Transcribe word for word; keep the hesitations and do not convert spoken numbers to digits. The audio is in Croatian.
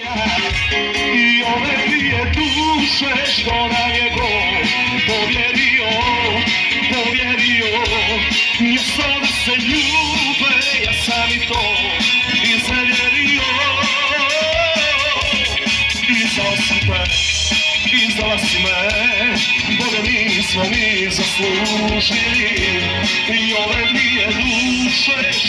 I ove dvije duše što nam je God povjerio, povjerio. Mjesto da se ljube, ja sam i to iznevjerio. Izdao si te, izdala si me, Boga nismo ni zaslužili. I ove dvije duše